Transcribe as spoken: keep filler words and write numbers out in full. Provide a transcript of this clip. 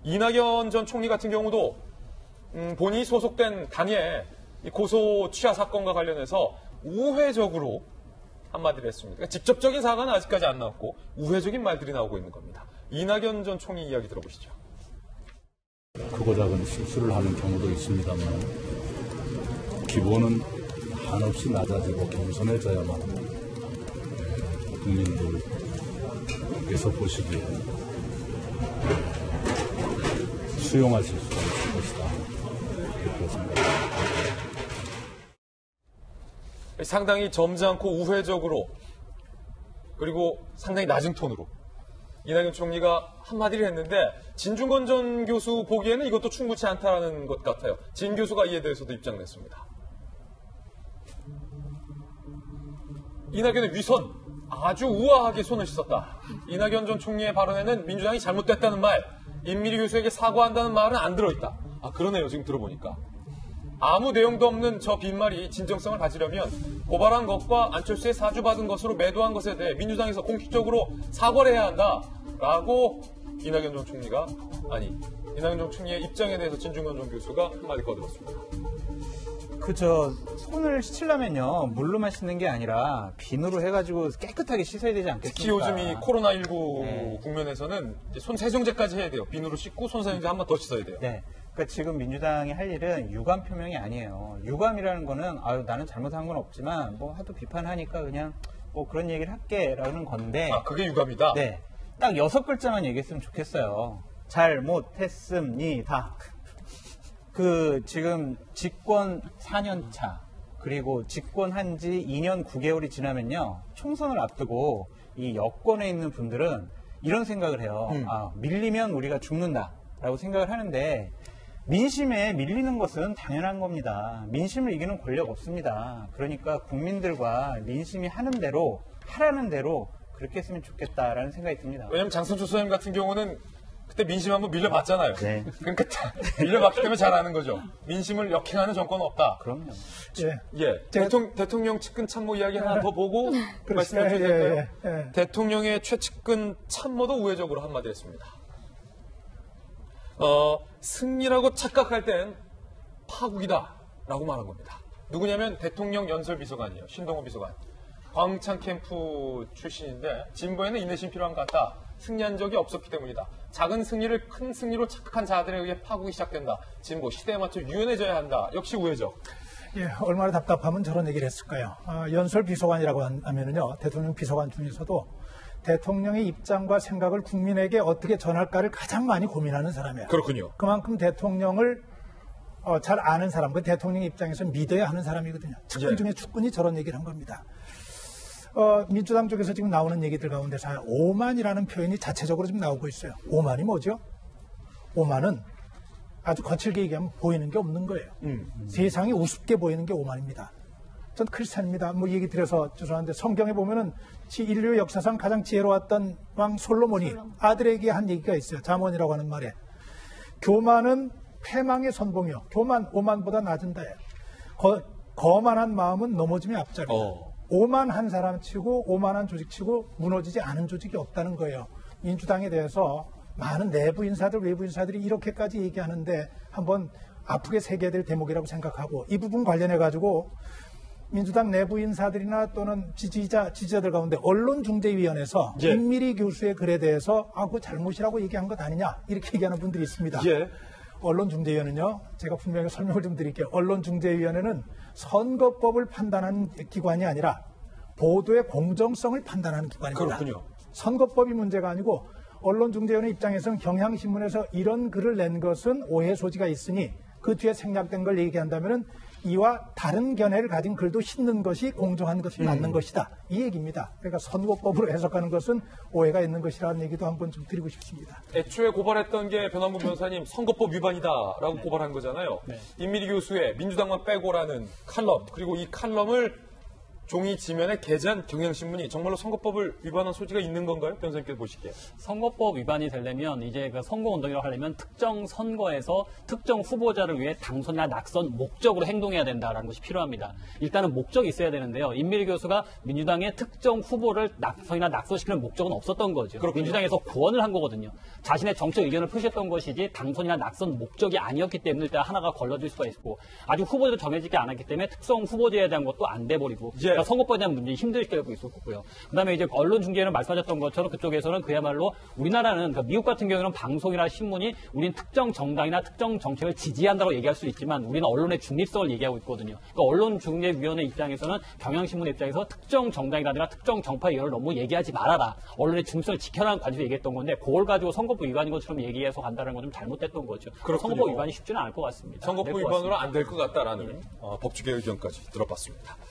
이낙연 전 총리 같은 경우도 음, 본인이 소속된 단위의 고소 취하 사건과 관련해서 우회적으로 한마디를 했습니다. 그러니까 직접적인 사과는 아직까지 안 나왔고 우회적인 말들이 나오고 있는 겁니다. 이낙연 전 총리 이야기 들어보시죠. 크고 작은 실수를 하는 경우도 있습니다만 기본은 한없이 낮아지고 겸손해져야만 국민들께서 보시기에 수용하실 수가 있을 것이다. 그렇게 생각합니다. 상당히 점잖고 우회적으로 그리고 상당히 낮은 톤으로 이낙연 총리가 한마디를 했는데 진중권 전 교수 보기에는 이것도 충분치 않다는 것 같아요. 진 교수가 이에 대해서도 입장을 냈습니다. 이낙연의 위선 아주 우아하게 손을 씻었다. 이낙연 전 총리의 발언에는 민주당이 잘못됐다는 말, 임미리 교수에게 사과한다는 말은 안 들어있다. 아 그러네요. 지금 들어보니까. 아무 내용도 없는 저 빈말이 진정성을 가지려면 고발한 것과 안철수의 사주받은 것으로 매도한 것에 대해 민주당에서 공식적으로 사과를 해야 한다라고 이낙연 전 총리가 아니 이낙연 전 총리의 입장에 대해서 진중권 전 교수가 한마디 꺼들었습니다. 그저 손을 씻으려면요 물로만 씻는 게 아니라 비누로 해가지고 깨끗하게 씻어야 되지 않겠습니까? 특히 요즘 이 코로나십구 네. 국면에서는 손 세정제까지 해야 돼요. 비누로 씻고 손 세정제 한 번 더 씻어야 돼요. 네. 그러니까 지금 민주당이 할 일은 유감 표명이 아니에요. 유감이라는 거는 아유 나는 잘못한 건 없지만 뭐 하도 비판하니까 그냥 뭐 그런 얘기를 할게라는 건데. 아 그게 유감이다. 네. 딱 여섯 글자만 얘기했으면 좋겠어요. 잘못했습니다. 그 지금 집권 사 년 차 그리고 집권한 지 이 년 구 개월이 지나면요 총선을 앞두고 이 여권에 있는 분들은 이런 생각을 해요. 음. 아 밀리면 우리가 죽는다라고 생각을 하는데 민심에 밀리는 것은 당연한 겁니다. 민심을 이기는 권력 없습니다. 그러니까 국민들과 민심이 하는 대로 하라는 대로 그렇게 했으면 좋겠다라는 생각이 듭니다. 왜냐면 장선주 소장님 같은 경우는 그때 민심 한번 밀려봤잖아요. 네. 그러니까 밀려봤기 때문에 잘 아는 거죠. 민심을 역행하는 정권은 없다. 그럼요. 예. 예. 대통령, 대통령 측근 참모 이야기 하나 더 보고 말씀해 주셔도 예, 될까요? 예, 예. 대통령의 최측근 참모도 우회적으로 한마디 했습니다. 어, 승리라고 착각할 땐 파국이다라고 말한 겁니다. 누구냐면 대통령 연설비서관이에요. 신동호 비서관. 광창 캠프 출신인데 진보에는 인내심 필요한 것 같다. 승리한 적이 없었기 때문이다. 작은 승리를 큰 승리로 착각한 자들에 의해 파국이 시작된다. 진보 시대에 맞춰 유연해져야 한다. 역시 우회적. 예, 얼마나 답답하면 저런 얘기를 했을까요? 아, 연설 비서관이라고 하면은요, 대통령 비서관 중에서도 대통령의 입장과 생각을 국민에게 어떻게 전할까를 가장 많이 고민하는 사람이에요. 그렇군요. 그만큼 대통령을 어, 잘 아는 사람, 그 대통령 입장에서 믿어야 하는 사람이거든요. 측근 예. 중에 측근이 저런 얘기를 한 겁니다. 어, 민주당 쪽에서 지금 나오는 얘기들 가운데서 오만이라는 표현이 자체적으로 지금 나오고 있어요. 오만이 뭐죠? 오만은 아주 거칠게 얘기하면 보이는 게 없는 거예요. 음. 세상이 우습게 보이는 게 오만입니다. 전 크리스찬입니다. 뭐 얘기 드려서 죄송한데 성경에 보면은 인류 역사상 가장 지혜로웠던 왕 솔로몬이 솔로몬. 아들에게 한 얘기가 있어요. 잠언이라고 하는 말에. 교만은 패망의 선봉이요. 교만, 오만보다 낮은다. 거, 거만한 마음은 넘어짐의 앞잡이다. 어. 오만한 사람 치고 오만한 조직 치고 무너지지 않은 조직이 없다는 거예요. 민주당에 대해서 많은 내부 인사들, 외부 인사들이 이렇게까지 얘기하는데 한번 아프게 새겨야 될 대목이라고 생각하고 이 부분 관련해가지고 민주당 내부 인사들이나 또는 지지자, 지지자들 가운데 언론중재위원회에서 예. 임미리 교수의 글에 대해서 아, 그거 잘못이라고 얘기한 것 아니냐 이렇게 얘기하는 분들이 있습니다. 예. 언론중재위원회는요, 제가 분명히 설명을 좀 드릴게요. 언론중재위원회는 선거법을 판단하는 기관이 아니라 보도의 공정성을 판단하는 기관입니다. 그렇군요. 선거법이 문제가 아니고 언론중재위원회 입장에서는 경향신문에서 이런 글을 낸 것은 오해 소지가 있으니 그 뒤에 생략된 걸 얘기한다면 이와 다른 견해를 가진 글도 싣는 것이 공정한 것이 맞는 음. 것이다. 이 얘기입니다. 그러니까 선거법으로 해석하는 것은 오해가 있는 것이라는 얘기도 한번 좀 드리고 싶습니다. 애초에 고발했던 게 변환구 변호사님 선거법 위반이다라고 네. 고발한 거잖아요. 네. 임미리 교수의 민주당만 빼고라는 칼럼 그리고 이 칼럼을 종이 지면에 게재한 경향신문이 정말로 선거법을 위반한 소지가 있는 건가요? 변호사님께서 보시기에. 선거법 위반이 되려면 이제 그 선거운동이라고 하려면 특정 선거에서 특정 후보자를 위해 당선이나 낙선 목적으로 행동해야 된다라는 것이 필요합니다. 일단은 목적이 있어야 되는데요. 임미리 교수가 민주당의 특정 후보를 낙선이나 낙선시키는 목적은 없었던 거죠. 그렇군요. 민주당에서 구원을 한 거거든요. 자신의 정책 의견을 표시했던 것이지 당선이나 낙선 목적이 아니었기 때문에 일단 하나가 걸러질 수가 있고 아직 후보제도 정해지지 않았기 때문에 특성 후보제에 대한 것도 안 돼버리고 예. 그러니까 선거법에 대한 문제 힘들게 하고 있었고요. 그다음에 이제 언론 중재는 말씀하셨던 것처럼 그쪽에서는 그야말로 우리나라는 그러니까 미국 같은 경우는 방송이나 신문이 우린 특정 정당이나 특정 정책을 지지한다고 얘기할 수 있지만 우리는 언론의 중립성을 얘기하고 있거든요. 그러니까 언론중재위원회 입장에서는 경향신문 입장에서 특정 정당이라든가 특정 정파의 의견을 너무 얘기하지 말아라. 언론의 중립성을 지켜라는 관점에서 얘기했던 건데 그걸 가지고 선거법 위반인 것처럼 얘기해서 간다는 건 좀 잘못됐던 거죠. 그렇군요. 선거법 위반이 쉽지는 않을 것 같습니다. 선거법 될 것 위반으로 같습니다. 안 될 것 같다라는 어, 법조계 의견까지 들어봤습니다.